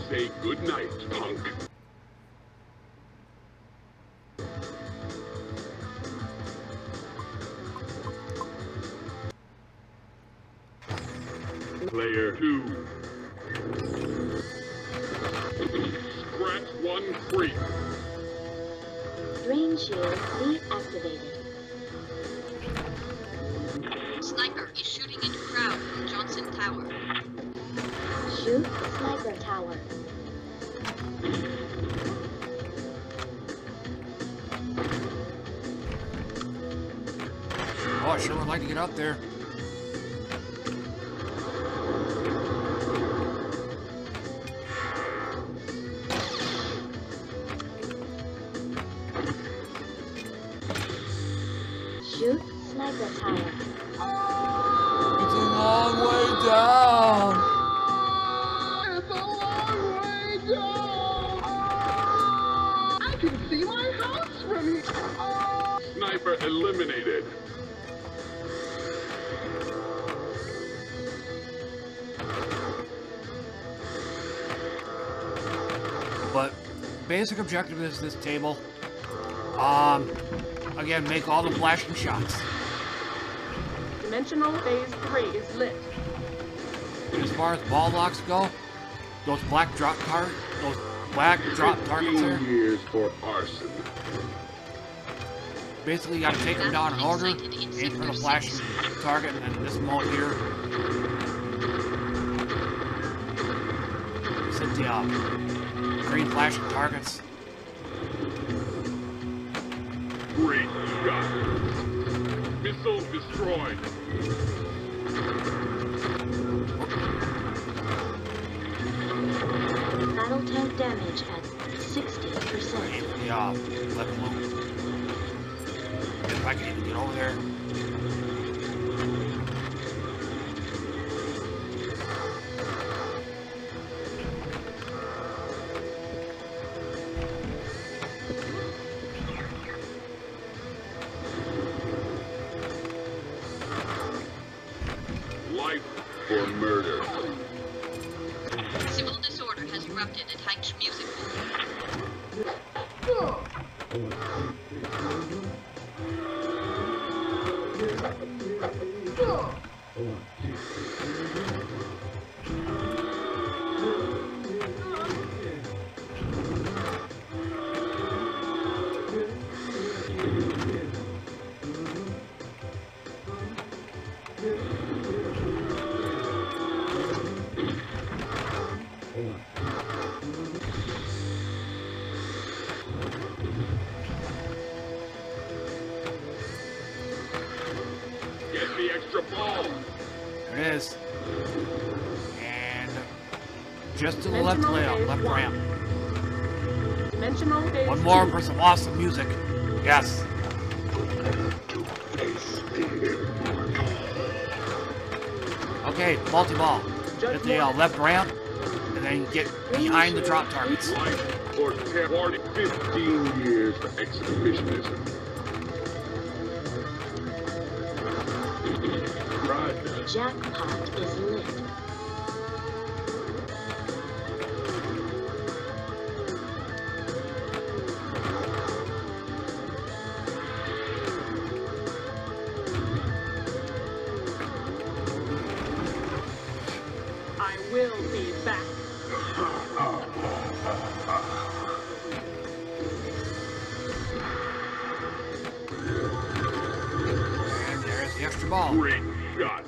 Say goodnight, punk. Player 2. Scratch 1 free. Drain shield deactivated. Sniper is shooting into crowd from Johnson Tower. Shoot sniper tower. Oh, I sure would like to get up there. Shoot sniper tower. It's a long way down. It's a long way down. I can see my house from here. Sniper eliminated. But basic objective is this table. Again, make all the flashing shots. Dimensional phase 3 is lit. And as far as ball locks go, those black drop targets there. Years for arson. Basically, you gotta take them down in order, aim for the flashing target, and then this mode here. Set the green flashing targets. Great shot. Missile destroyed. Battle tank damage at 60%. Aim for the left loop. If I can even get over there. Life for murder. Civil disorder has erupted at Heinz Music Hall. Get the extra ball. There it is. And just to the left ramp. Dimensional phase One more 2. for some awesome music. Yes. Okay, multi-ball. Hit the left ramp, and then get behind the drop targets. Life or 15 years for exhibitionism. Dredd. Jackpot is lit. I will be back. And there's the extra ball. Great shot.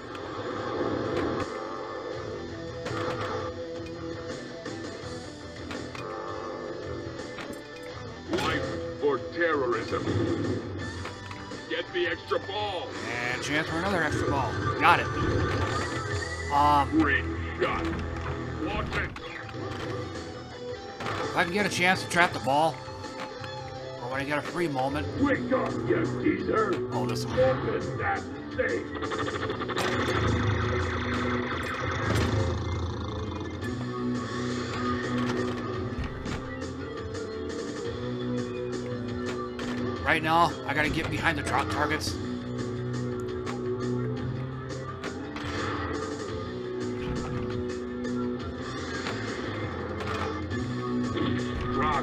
Life or terrorism. Get the extra ball. And chance for another extra ball. Got it. Great shot. Watch it. If I can get a chance to trap the ball, or when I get a free moment. Wake up, you geezer. Oh, this one. Open that safe. Right now, I gotta get behind the drop targets. block.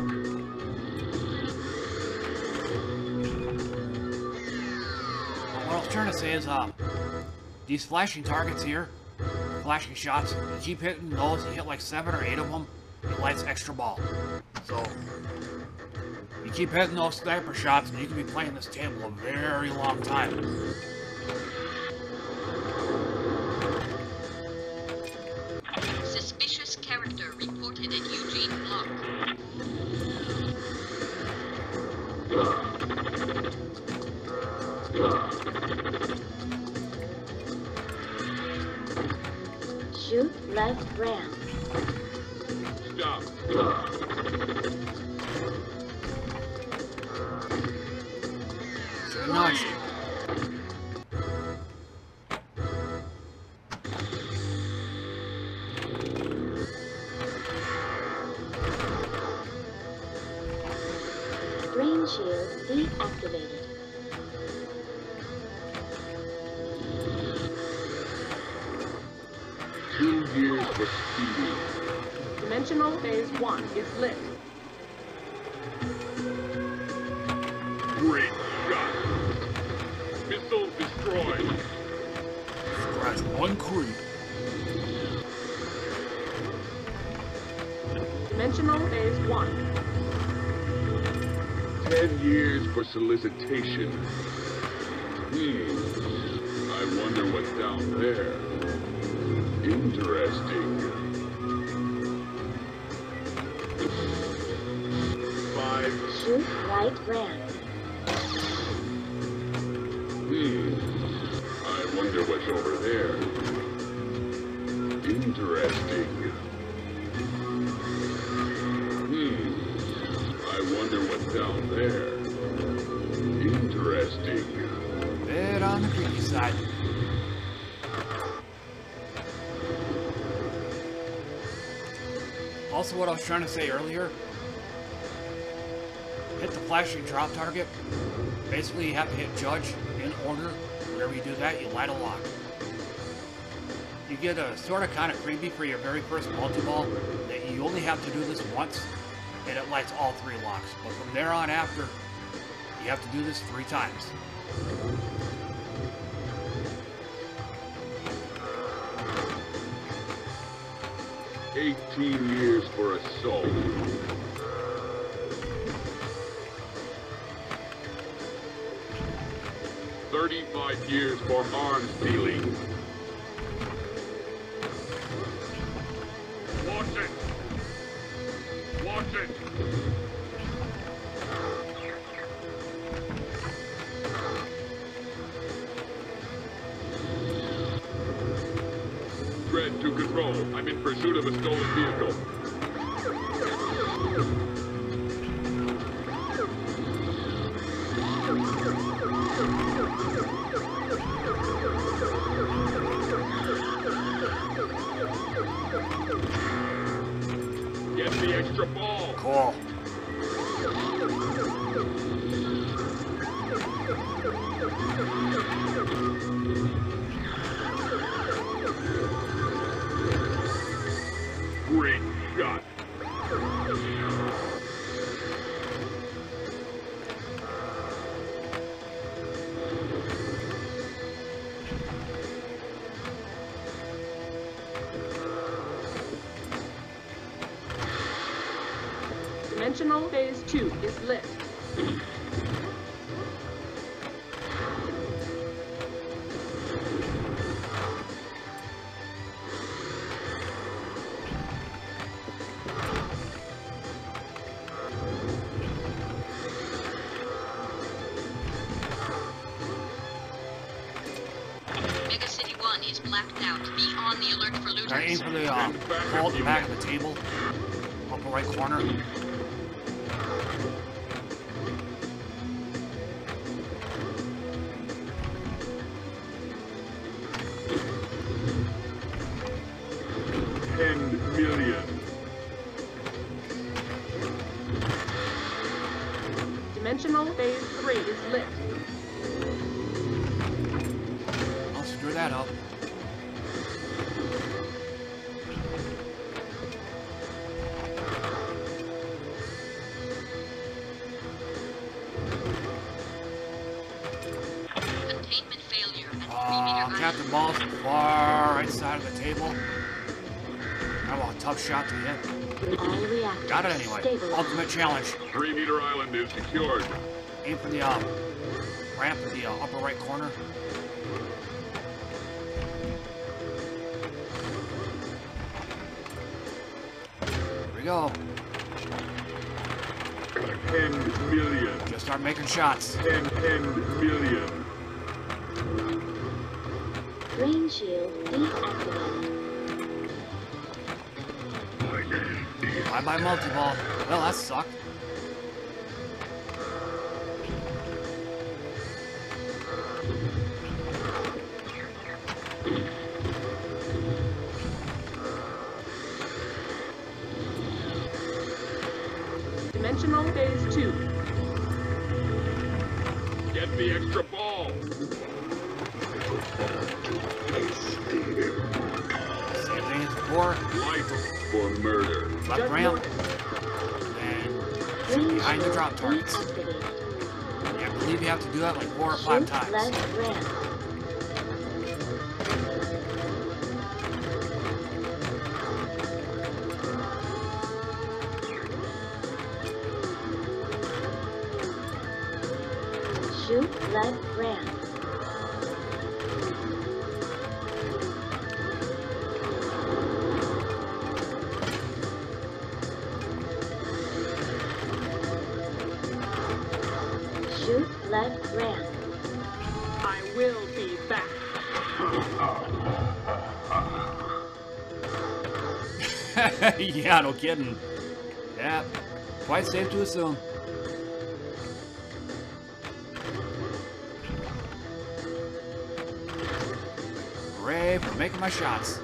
What I was trying to say is, these flashing targets here, flashing shots, you keep hitting those, you hit like 7 or 8 of them, it lights extra ball. So, you keep hitting those sniper shots and you can be playing this table a very long time. Suspicious character reported at Eugene Block. Shoot left ramp. Stop. Nice. Brain shield deactivated. Two years for speeding. Dimensional phase 1 is lit. Great shot. Missile destroyed. Scratch one creep. Dimensional phase 1. 10 years for solicitation. I wonder what's down there. Interesting. 5. Shoot right ramp. I wonder what's over there. Interesting. I wonder what's down there. Interesting. Bit on the creepy side. Also, what I was trying to say earlier, hit the flashing drop target. Basically, you have to hit judge in order. Whenever you do that, you light a lock. You get a sort of kind of freebie for your very first multi-ball that you only have to do this once, and it lights all 3 locks. But from there on after, you have to do this 3 times. $18 years for assault. 35 years for arms dealing. Watch it! Watch it! Dredd to control. I'm in pursuit of a stolen vehicle. Get the extra ball. Cool. Great shot. Dimensional phase 2 is lit. Mega City 1 is blacked out. Be on the alert for I aim looters. for the vault in the back of the table, upper right corner. $10 million. Dimensional phase 3 is lit. I'll screw that up. at the balls far right side of the table. I want a tough shot to hit. All reactors Got it anyway. stabilized. Ultimate challenge. 3-meter island is secured. Aim for the ramp in the upper right corner. Here we go. 10 million. Just start making shots. 10 million. Brain shield deactivated. Bye-bye multi-ball. Well, that sucked. Dimensional phase 2. Get the extra ball. Same thing as before. Life for murder. Left Judge ramp. Morgan. And Brain behind the shield drop targets. deactivated. Yeah, I believe you have to do that like 4 or 5 Shoot times. left ramp. Shoot left ramp. Shoot left ramp. I will be back. Yeah, no kidding. Yeah, quite safe to assume. Hooray for making my shots.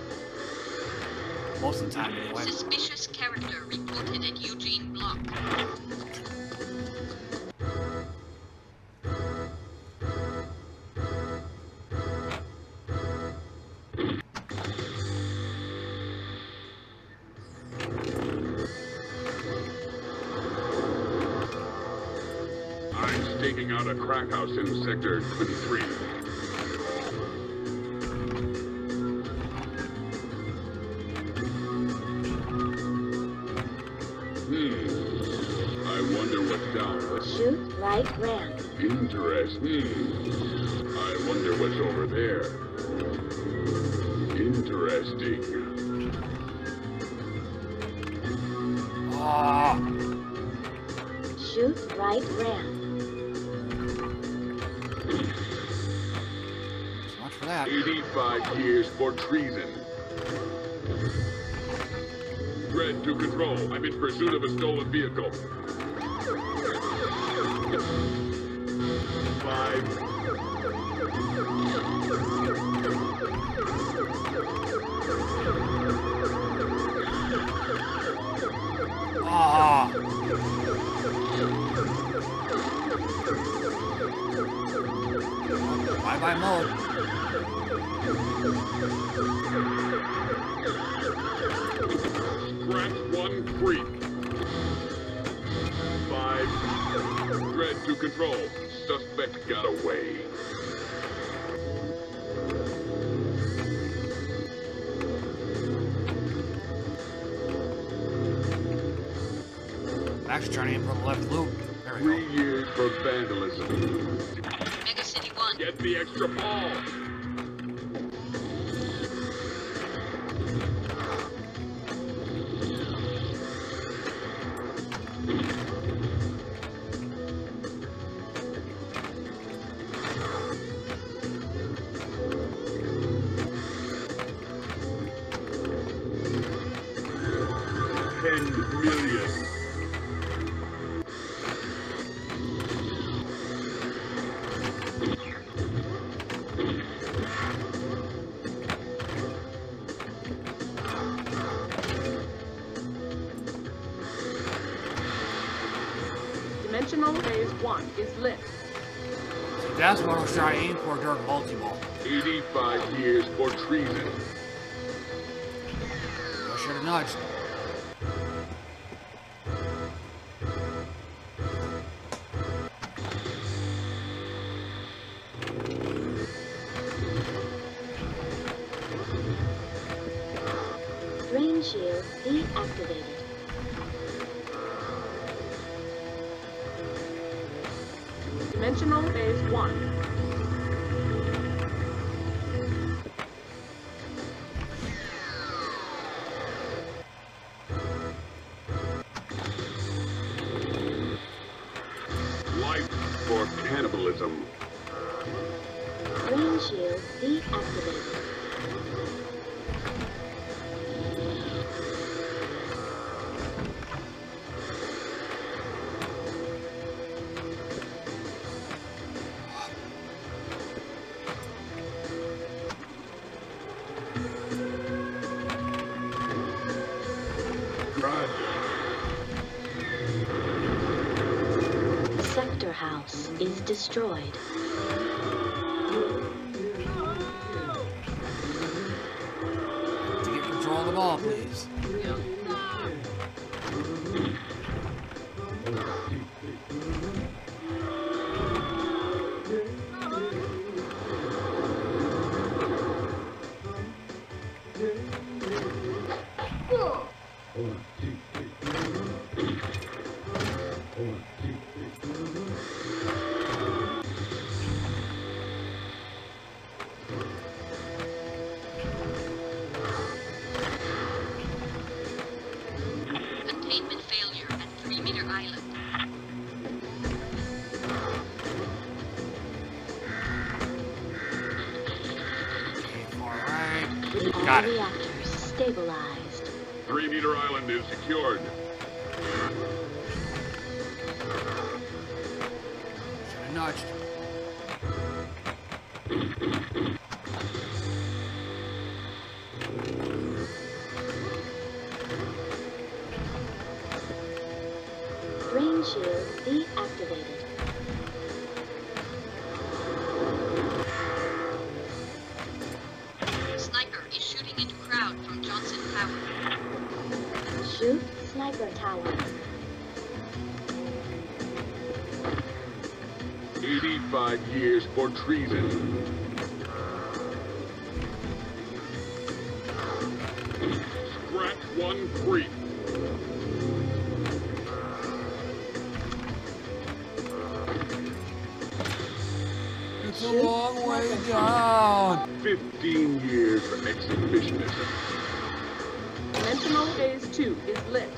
Most of the time, anyway. Suspicious character reported at Eugene Block. I'm staking out a crack house in Sector 23. I wonder what's down there. Shoot right ramp. Interesting. I wonder what's over there. Interesting. Ah, Shoot right ramp. so much for that. 85 years for treason. Dredd to control. I'm in pursuit of a stolen vehicle. 5. Ah, bye-bye mode. Scratch 1 creep. 5. Dredd to control. Suspect got away. I'm actually trying to aim for the left loop. There we 3 go. years for vandalism. Mega City 1. Get the extra ball. $10 million. Dimensional phase 1 is lit. See, that's what I was trying to aim for during multi-ball. 85 years for treason. I should have nudged. Brain shield deactivated. Dimensional phase 1. Life for cannibalism. Brain shield deactivated. Dredd. Sector house is destroyed. To get control of the ball, please. Containment failure at 3 Meter Island. Alright. All Got it. reactors stabilized. 3 Meter Island is secured. Should have nudged. Brain shield deactivated. Sniper is shooting into crowd from Johnson Tower. Shoot sniper tower. 85 years for treason. Scratch one free. It's a long way down. 15 years for exhibitionism. Dimensional phase 2 is lit.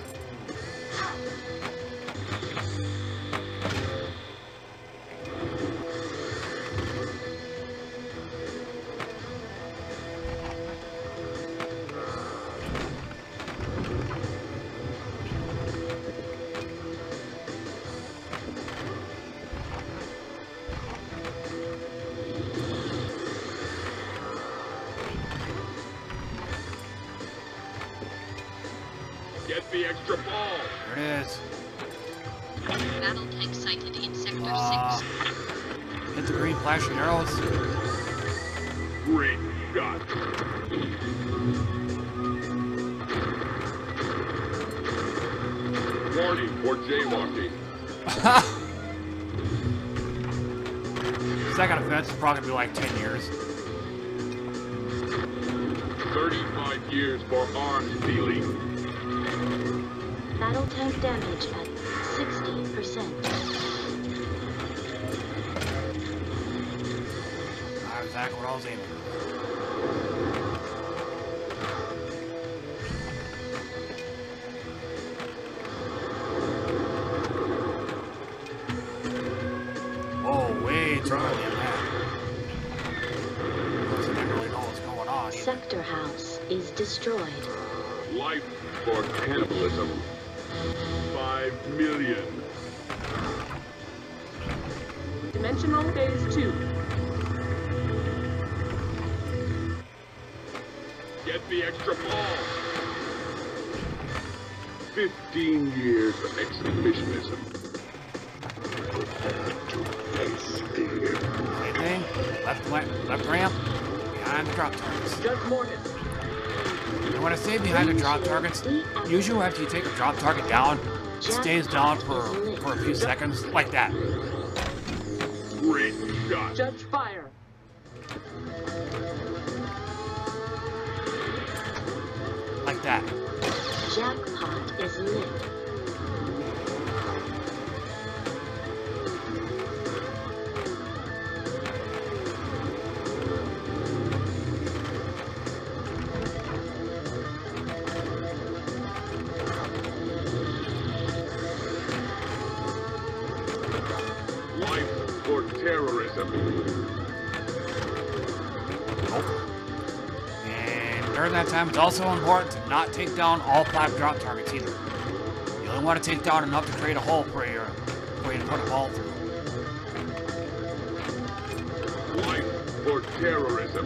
Get the extra ball. There it is. Battle tank sighted in Sector 6. Hit the green flashing arrows. Great shot. Warning for jaywalking. Second offense is probably gonna be like 10 years. 35 years for arms dealing. Battle tank damage at 60%. Not exactly what I was aiming for. Whoa, way too early in that. Of course, I didn't really know what's going on either. Sector house is destroyed. Life for cannibalism. 5 million. Dimensional phase 2. Get the extra ball. 15 years for exhibitionism. Same thing. Left ramp. Behind the drop targets. Judge Morgan. And when I say behind the drop targets, usually after you take a drop target down, it stays down for a few seconds, like that. Great shot. Judge fire. Like that. Jackpot is lit. Life or terrorism. And during that time, it's also important to not take down all 5 drop targets either. You only want to take down enough to create a hole for you to put a ball through. Life or terrorism.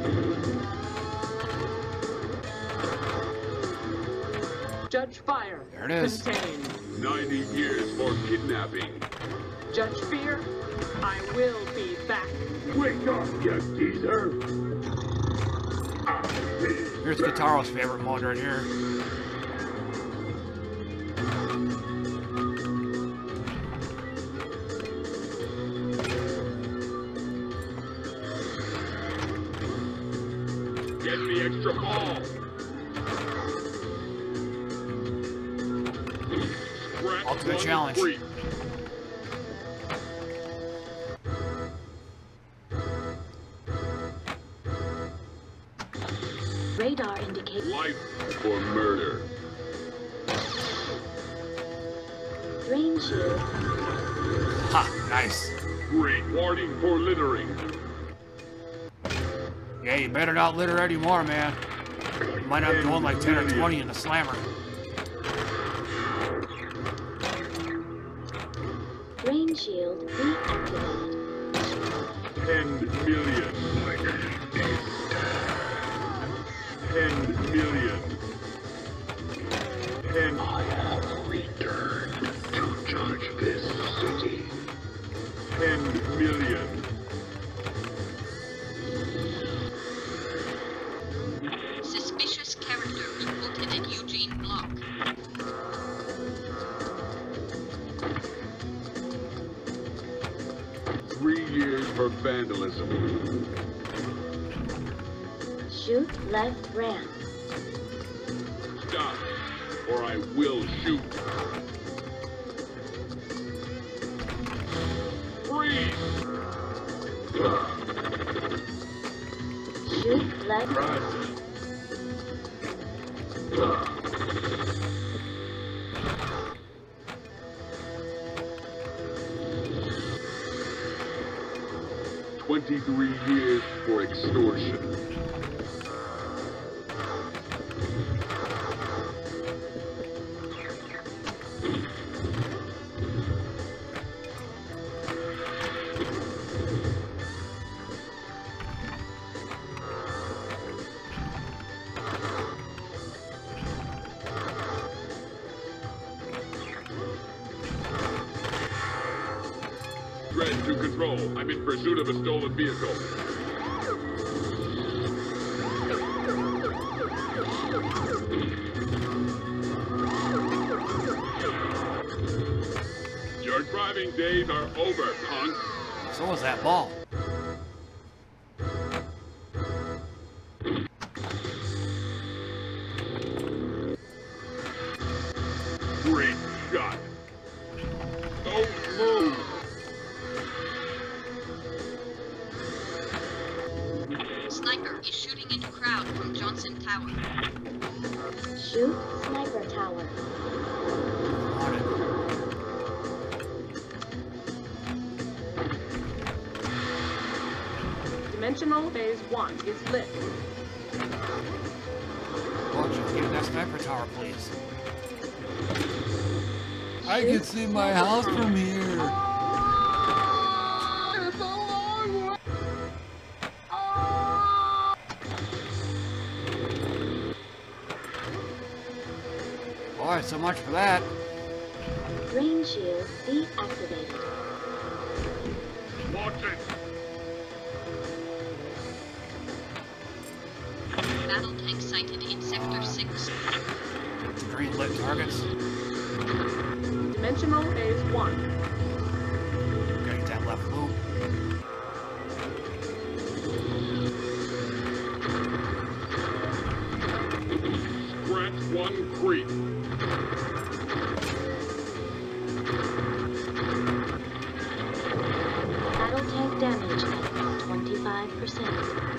Judge fire. There it is. Contain. 90 years for kidnapping. Judge fear. I will be back. Wake up, you geezer! Here's Guitaro's favorite mode right here. Get the extra ball! Ultimate challenge. Free. Radar indicates Life or murder. drain shield. Ha! Nice. Great warning for littering. Yeah, you better not litter anymore, man. You might have going like 10 or 20 in the slammer. Drain shield deactivated. 10 million. 10 million. 10. I have returned to judge this city. 10 million. Suspicious characters, Lieutenant Eugene Block. Three years for vandalism. Shoot left ramp. Stop, or I will shoot. Freeze! Shoot left. Run. 23 years for extortion. Dredd to control. I'm in pursuit of a stolen vehicle. Your driving days are over, punk. So was that ball. Great shot. Don't move. Sniper is shooting into crowd from Johnson Tower. Shoot sniper tower. On it. Dimensional phase 1 is lit. Watch it. Get that sniper tower, please. I can see my house from here. Boy, so much for that. Drain shield deactivated. Watch it. Battle tank sighted in Sector 6. Green lit targets. Dimensional phase 1. Gotta get that left loop. Scratch one free. 3. Battle tank damage at 25%.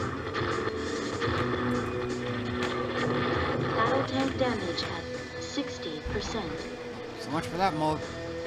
Battle tank damage at 60%. So much for that mode.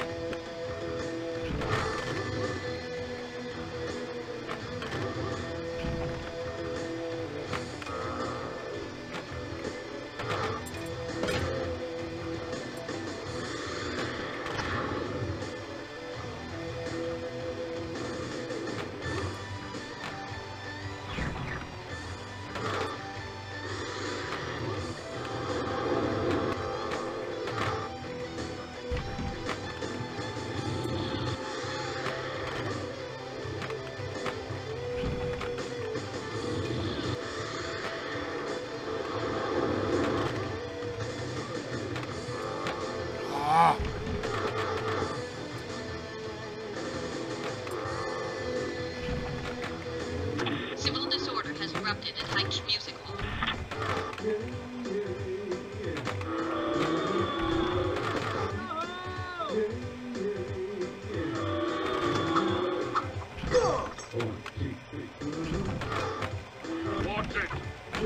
Civil disorder has erupted at Heinz Music Hall. Watch it!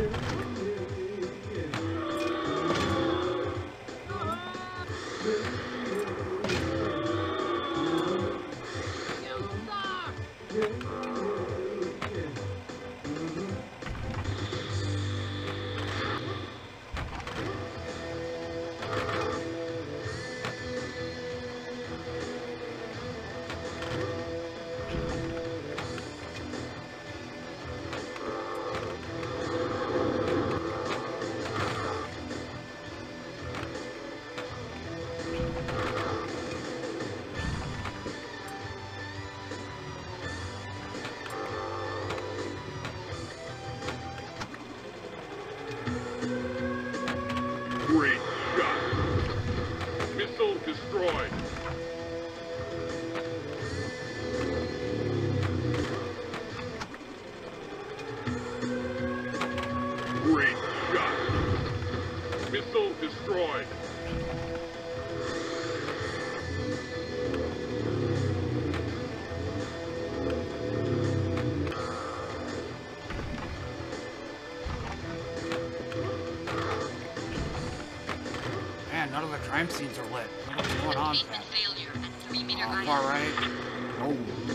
Great shot. Missile destroyed. Great shot. Missile destroyed. Man, none of the crime scenes are lit. What's going on with that? Containment failure at 3-meter Oh, island. far right. Oh.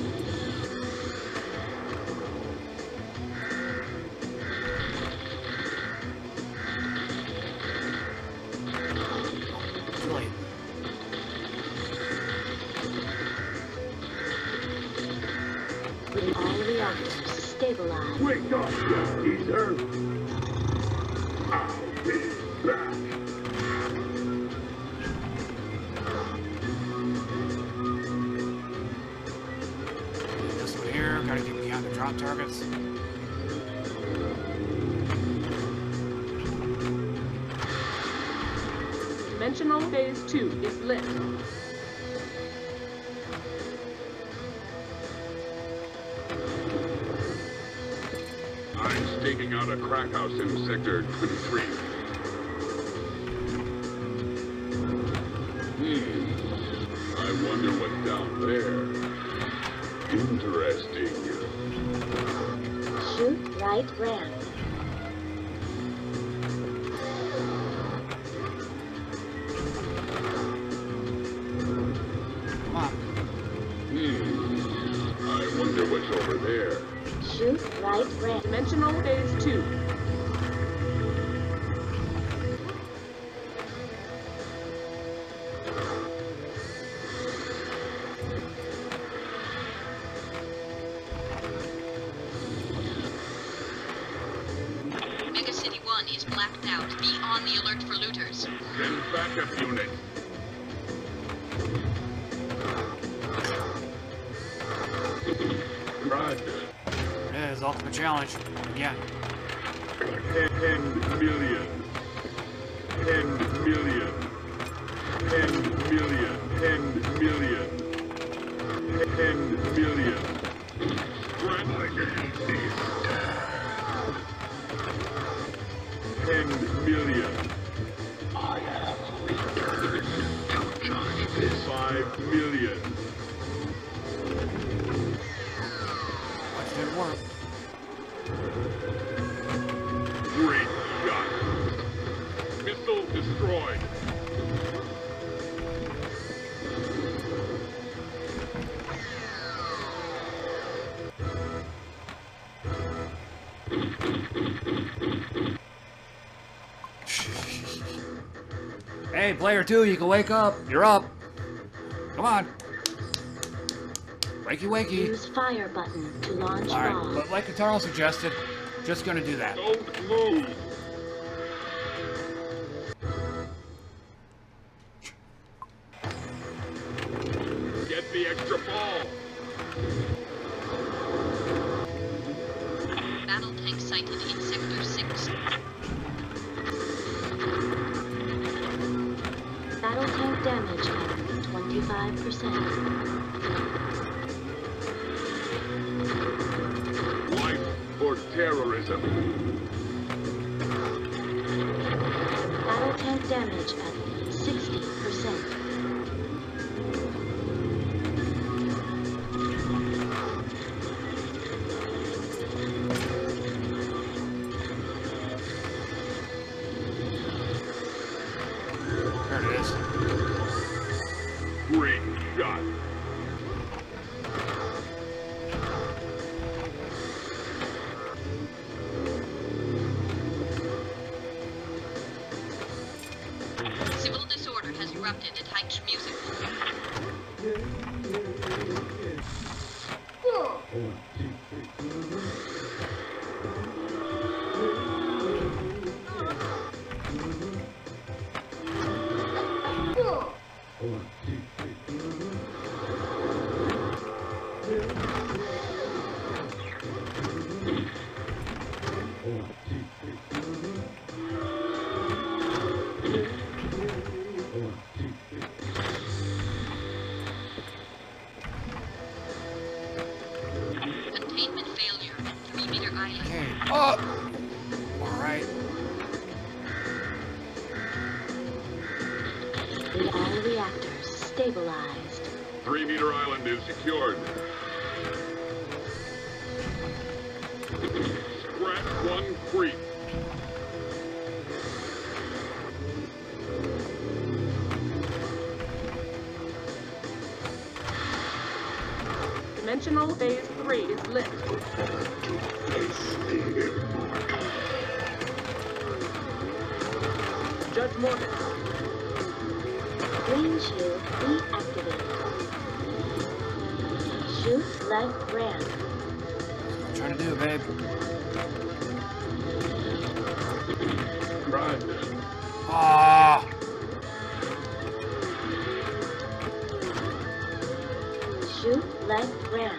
Too late. All reactors stabilized. Wake up, geezer! I'll be back. This one here, gotta get behind the drop targets. Dimensional phase 2 is lit. I'm staking out a crack house in Sector 23. I wonder what's down there. Interesting. Shoot right ramp. Come on. I wonder what's over there. Shoot right ramp. Dimensional phase 2. Mega City 1 is blacked out. Be on the alert for looters. Send backup unit. Dredd. It is ultimate challenge. Again. 10 million. 10 million. 10 million. 10 million. 10 million. Dredd. 10 million. I have 5 million. Watch it work. Great shot. Missile destroyed. Hey, player 2, you can wake up. You're up. Come on. Wakey, wakey. Use fire button to launch All right, bomb. but like Eternal suggested, just gonna do that. Don't move. Get the extra ball. Battle tank sighted in Sector 6. Battle tank damage at 25%. Life or terrorism. Battle tank damage at 60%. There it is. Great shot. Civil disorder has erupted at Heights Music. Containment failure at 3 Meter Island. Okay. Oh! Alright. All reactors stabilized. 3 Meter Island is secured. Scratch 1 creep. Dimensional phase 3 is lit. Judge Morgan. Green shield deactivated. Shoot left ramp. What I'm trying to do, babe? Dredd. Ah! Shoot left ramp.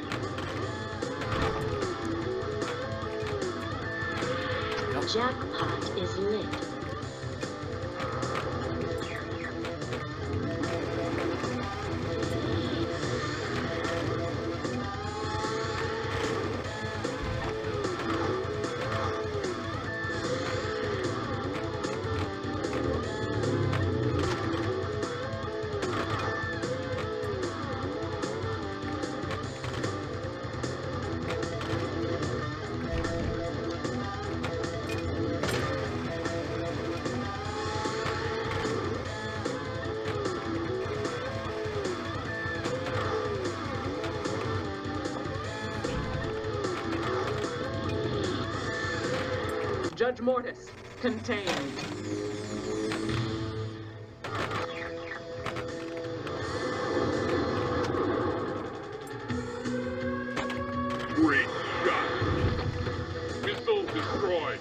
Yep. Jackpot is lit. Judge Mortis. Contained. Great shot. Missile destroyed.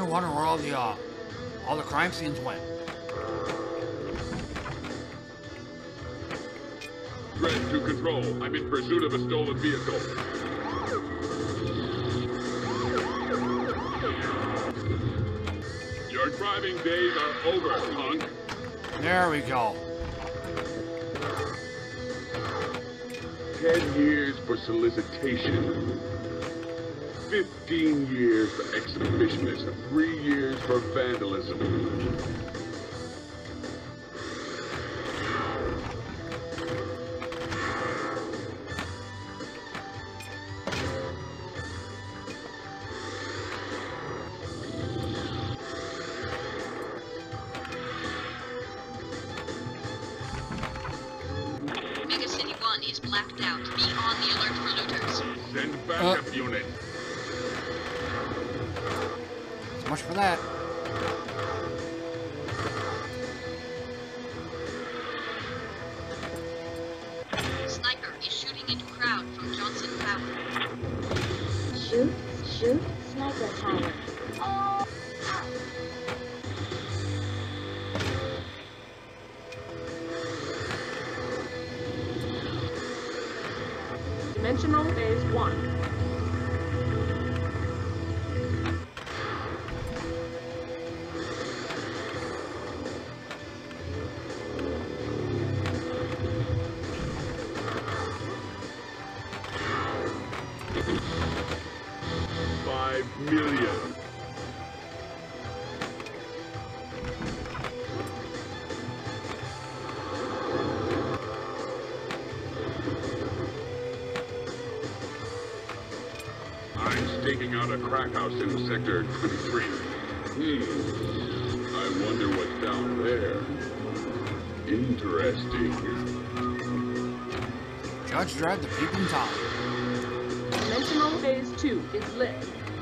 wondering where all the crime scenes went. Dredd to control. I'm in pursuit of a stolen vehicle. Your driving days are over, punk. There we go. 10 years for solicitation. 15 years for exhibitionism. 3 years for vandalism. Mega City 1 is blacked out. Be on the alert for looters. Send backup unit. So much for that. Sniper is shooting into crowd from Johnson Tower. Shoot, sniper tower. Dimensional phase 1. $5 million. I'm staking out a crack house in Sector 23. I wonder what's down there. Interesting. Judge Dredd, the peeping Tom. Dimensional phase 2 is lit.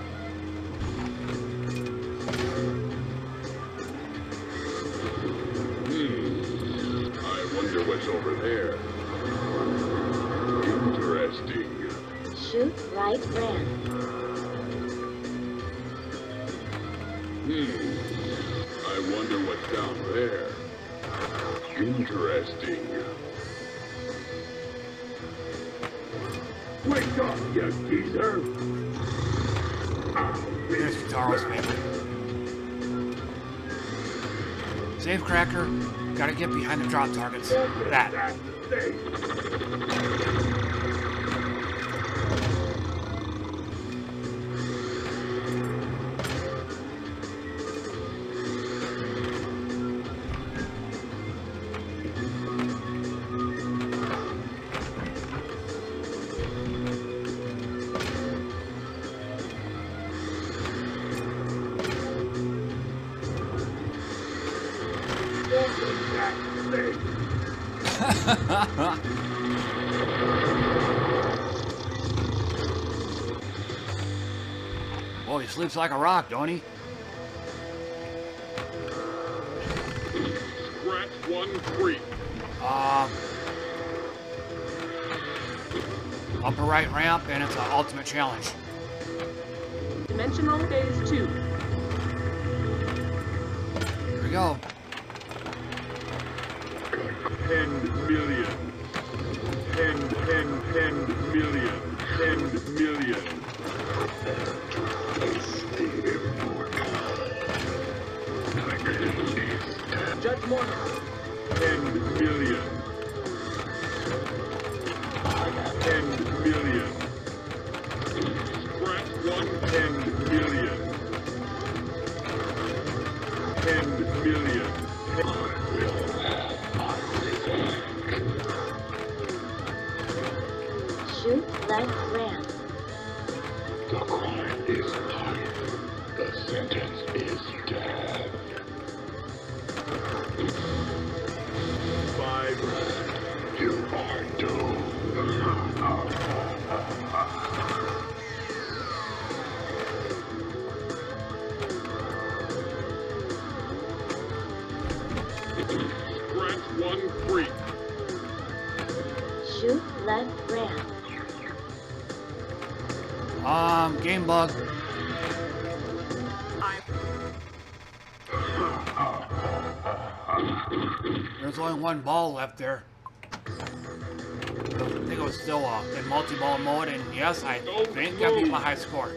I wonder what's over there. Interesting. Shoot right ramp. I wonder what's down there. Interesting. Wake up, you geezer! Here's Guitaro's favorite. Save Cracker. Gotta get behind the drop targets. That. Well, he sleeps like a rock, don't he? Scratch 1 free. Upper right ramp, and it's an ultimate challenge. Dimensional phase 2. Here we go. 10 million. 10 million. 10 million. Judge Morgan. 10 million. 10 million. Scratch 1 10 million. 10 million. Shoot left ramp. The crime is life. The sentence is death. 5. You are doomed. Scratch 1 free. Shoot left ramp. Game bug. There's only one ball left there. I think it was still in multi-ball mode, and yes, I think I beat my high score.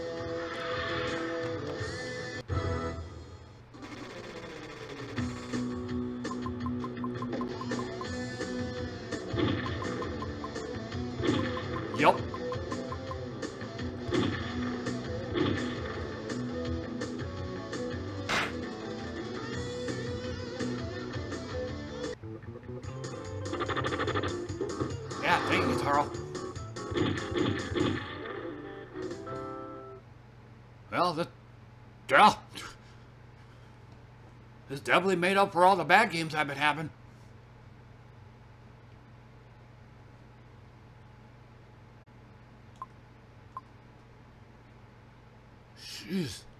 Yup. Yeah, thank you, Taro. Well, this definitely made up for all the bad games I've been having. Jeez.